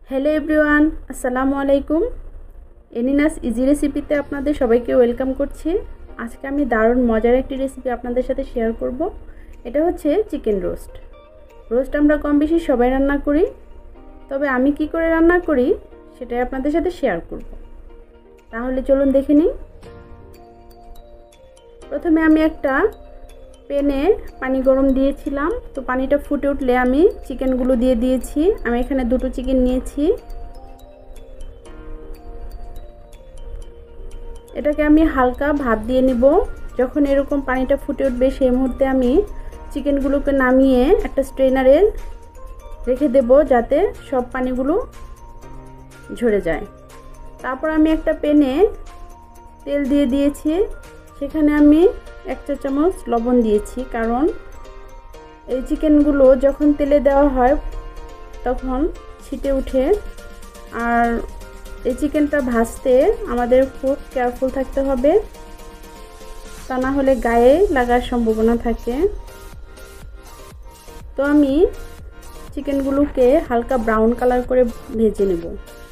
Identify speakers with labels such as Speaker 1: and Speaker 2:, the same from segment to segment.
Speaker 1: Hello everyone, আসসালামু আলাইকুম। এনিনাস easy রেসিপিতে আপনাদের সবাইকে ওয়েলকাম করছি। আজকে আমি দারুণ মজার একটি রেসিপি আপনাদের সাথে শেয়ার করব। এটা হচ্ছে চিকেন রোস্ট। আমরা কম বেশি সবাই রান্না করি, তবে আমি কি করে রান্না করি সেটাই আপনাদের সাথে শেয়ার করব। তাহলে চলুন দেখে নিই। প্রথমে আমি একটা প্যানে পানি গরম দিয়েছিলাম, তো পানিটা ফুটে উঠলে আমি চিকেনগুলো দিয়ে দিয়েছি। আমি এখানে দুটো চিকেন নিয়েছি। এটাকে আমি হালকা ভাপ দিয়ে নিব। যখন এরকম পানিটা ফুটে উঠবে সেই মুহূর্তে আমি চিকেনগুলোকে নামিয়ে একটা স্ট্রেনারে রেখে দেব, যাতে সব পানিগুলো ঝরে যায়। তারপর আমি একটা প্যানে তেল দিয়ে দিয়েছি, সেখানে আমি 1 চা চামচ লবণ দিয়েছি, কারণ এই চিকেনগুলো যখন তেলে দেওয়া হয় তখন ছিটে ওঠে। আর এই চিকেনটা ভাজতে আমাদের খুব কেয়ারফুল থাকতে হবে, তা না হলে গায়ে লাগার সম্ভাবনা থাকে। তো আমি চিকেনগুলোকে হালকা ব্রাউন কালার করে ভেজে নেব।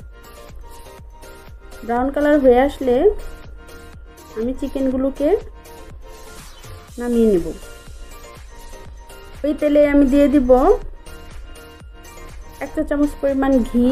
Speaker 1: ব্রাউন কালার হয়ে আসলে আমি চিকেনগুলোকে নামিয়ে নেব। ওই তেলে আমি দিয়ে দিব 1 চা চামচ পরিমাণ ঘি,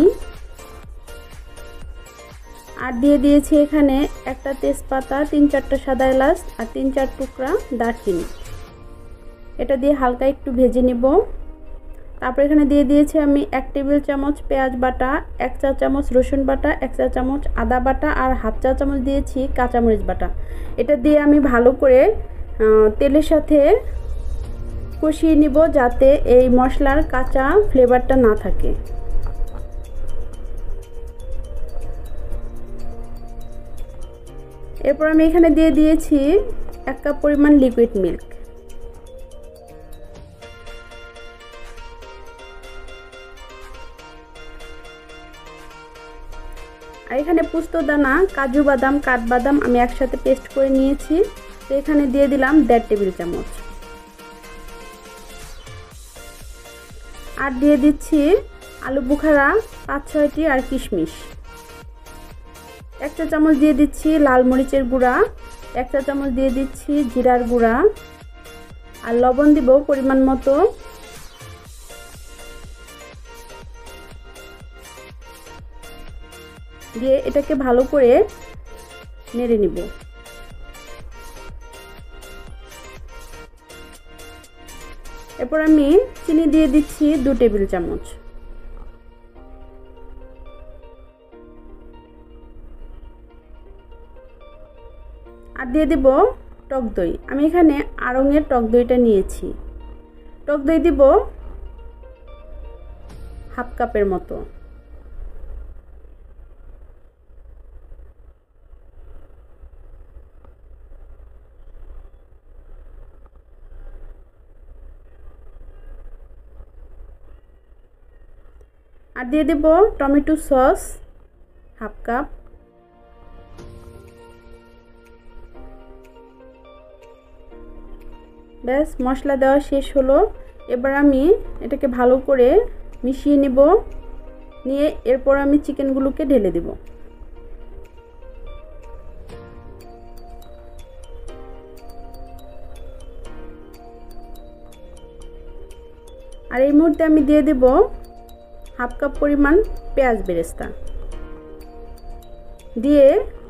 Speaker 1: আর দিয়ে দিয়েছি এখানে একটা তেজপাতা, 3-4টা সাদা এলাচ আর 3-4 টুকরা দারচিনি। এটা দিয়ে হালকা একটু ভেজে নিব। তারপর এখানে দিয়ে দিয়েছি আমি 1 টেবিল চামচ পেঁয়াজ বাটা, 1 চা চামচ রসুন বাটা, 1 চা চামচ আদা বাটা আর 1/2 চা চামচ দিয়েছি কাঁচামরিচ বাটা। এটা দিয়ে আমি ভালো করে তেলের সাথে কষিয়ে নিব, যাতে এই মশলার কাঁচা ফ্লেভারটা না থাকে। এরপর আমি এখানে দিয়ে দিয়েছি 1 কাপ পরিমাণ লিকুইড মিল্ক। আর এখানে পোস্তদানা, কাজু বাদাম, কাঠবাদাম আমি একসাথে পেস্ট করে নিয়েছি, তো এখানে দিয়ে দিলাম 1.5 টেবিল চামচ। আর দিয়ে দিচ্ছি আলু বুখারা 5-6টি আর কিশমিশ। 1 চা চামচ দিয়ে দিচ্ছি লাল মরিচের গুঁড়া, 1 চা চামচ দিয়ে দিচ্ছি জিরার গুঁড়া, আর লবণ দিব পরিমাণ মতো। দিয়ে এটাকে ভালো করে নেড়ে নিব। এরপর আমি চিনি দিয়ে দিচ্ছি 2 টেবিল চামচ। আর দিয়ে দিব টক দই। আমি এখানে আড়ংয়ের টক দইটা নিয়েছি। টক দই দিব 1/2 কাপের মতো। আর দিয়ে দেব টমেটো সস 1/2 কাপ। ব্যাস, মশলা দেওয়া শেষ হলো। এবার আমি এটাকে ভালো করে মিশিয়ে নেব। নিয়ে এরপর আমি চিকেনগুলোকে ঢেলে দেব। আর এই মুহূর্তে আমি দিয়ে দেব 1/2 কাপ পরিমাণ পেঁয়াজ বেরেস্তা। দিয়ে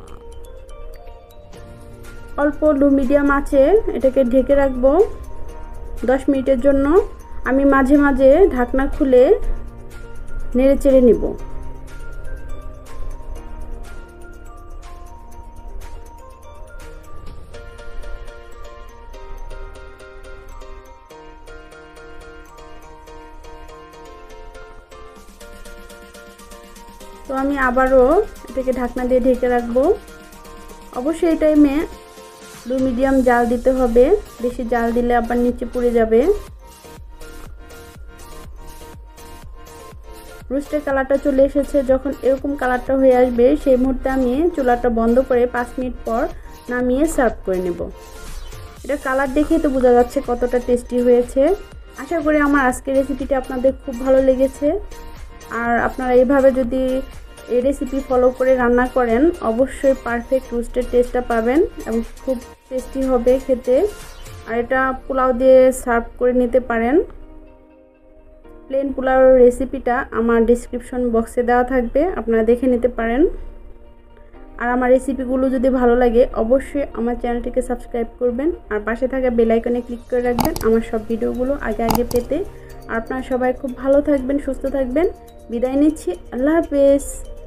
Speaker 1: অল্প লো মিডিয়াম আঁচে এটাকে ঢেকে রাখবো 10 মিনিটের জন্য। আমি মাঝে মাঝে ঢাকনা খুলে নেড়ে চেড়ে নিব। তো আমি আবারও এটাকে ঢাকনা দিয়ে ঢেকে রাখবো। অবশ্যই এই টাইমে লো মিডিয়াম জাল দিতে হবে, বেশি জাল দিলে আবার নিচে পুড়ে যাবে। রোস্টের কালারটা চলে এসেছে। যখন এরকম কালারটা হয়ে আসবে সেই মুহূর্তে আমি চুলাটা বন্ধ করে 5 মিনিট পর নামিয়ে সার্ভ করে নেব। এটা কালার দেখেই তো বোঝা যাচ্ছে কতটা টেস্টি হয়েছে। আশা করি আমার আজকের রেসিপিটা আপনাদের খুব ভালো লেগেছে। আর আপনারা এইভাবে যদি এই রেসিপি ফলো করে রান্না করেন অবশ্যই পারফেক্ট রোস্টের টেস্টটা পাবেন এবং খুব টেস্টি হবে খেতে। আর এটা পোলাও দিয়ে সার্ভ করে নিতে পারেন। প্লেন পোলাওর রেসিপিটা আমার ডেসক্রিপশন বক্সে দেওয়া থাকবে, আপনারা দেখে নিতে পারেন। আর আমার রেসিপিগুলো যদি ভালো লাগে অবশ্যই আমার চ্যানেলটিকে সাবস্ক্রাইব করবেন আর পাশে থাকা বেল আইকনে ক্লিক করে রাখবেন আমার সব ভিডিওগুলো আগে আগে পেতে। আর আপনারা সবাই খুব ভালো থাকবেন, সুস্থ থাকবেন। বিদায় নিচ্ছি, আল্লাহ হাফেজ।